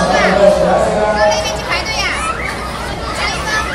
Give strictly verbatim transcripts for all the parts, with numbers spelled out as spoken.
那边去排队呀！加一分。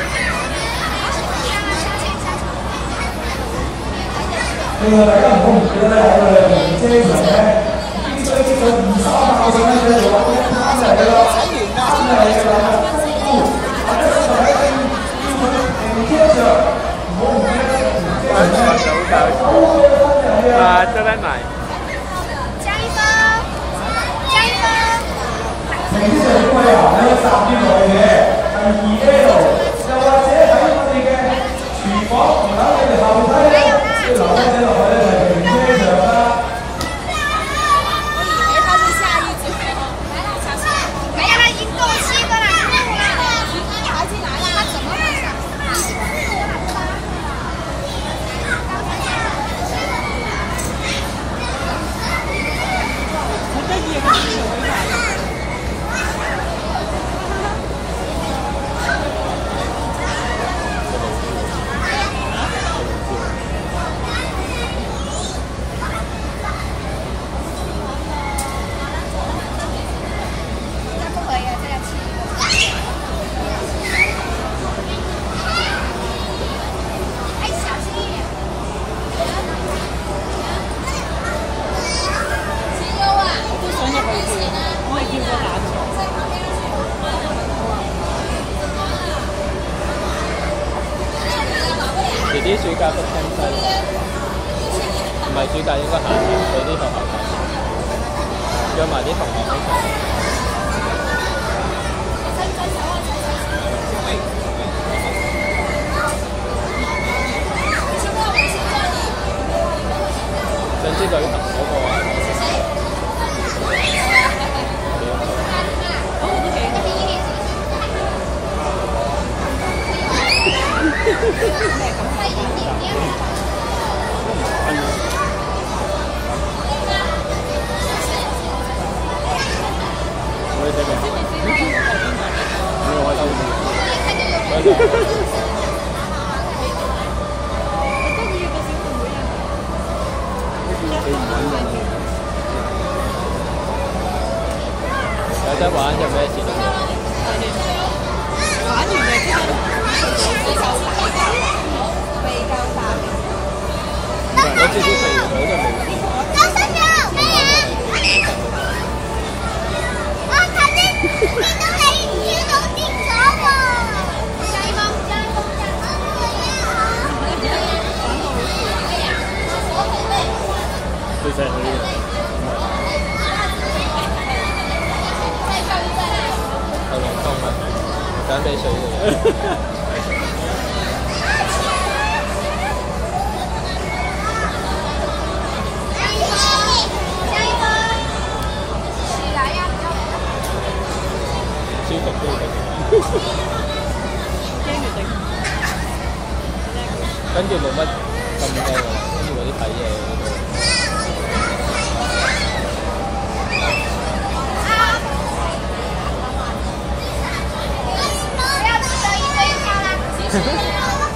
那个大家唔好唔記得咧，喺我哋連車場咧，已經堆積咗二三百個細蚊仔喺度玩，啱嚟㗎啦，啱嚟㗎啦。大家想睇要去停車場，唔好唔記得停車場咧，好嘅分人嘅。 啊，這邊買。 加一分，加一分。 停車場點解行喺站邊內嘅第二 L， 又或者喺我哋嘅廚房門口嘅後梯咧，要留低者落去咧就係停車場啦。 没有，他已经够七个了，他进来了，他怎么回事？ 好得意啊！ 遲啲暑假 book camp 西，唔係暑假應該夏天去啲學校睇，約埋啲同學一齊。想知旅行嗰個啊？我也这边，没有我到这边。有得玩有咩事都冇。 玩完就即刻。 我次次食完佢都未。 高三秒，咩嘢？我頭先見到你跳到跌咗喎。下一個，下一個， 最細佢嘅。有龍洞啊！想俾水嘅。舒服啲嘅，跟住冇乜咁咩㗎，跟住嗰啲睇嘢嗰度。 不要吃的一堆一下啦。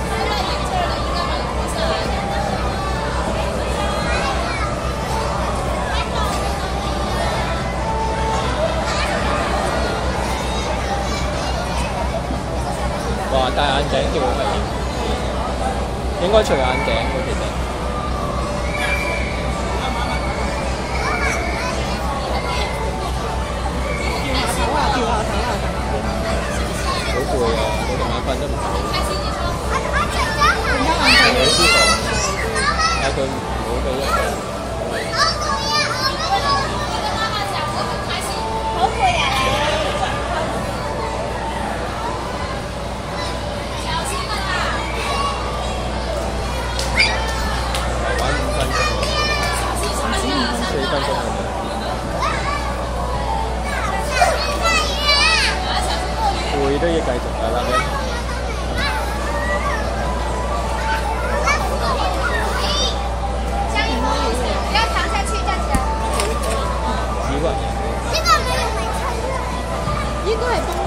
哇！戴眼鏡叫好危險，應該除眼鏡喎其實。好攰啊！我同眼瞓得唔好。有啲舒服，嗌佢唔好俾一個。 好攰啊你！ 四分鐘咁樣，攰都要繼續㗎啦。 不要躺下去，站起來。 幾個人？ 這個沒有沒撐。 應該係東